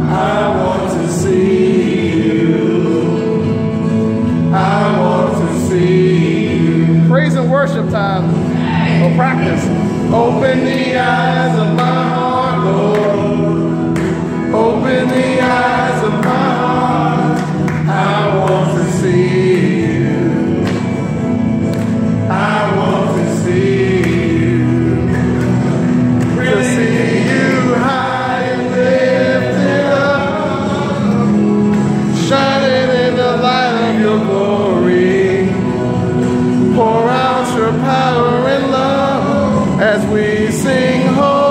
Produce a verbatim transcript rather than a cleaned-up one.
I want to see you. I want to see you. Praise and worship time, or practice. Open the eyes of my heart, Lord. Open the eyes of my heart. I want to see you. I want to see you. To see you high and lifted up, shining in the light of your glory. Pour out your power and love as we sing holy.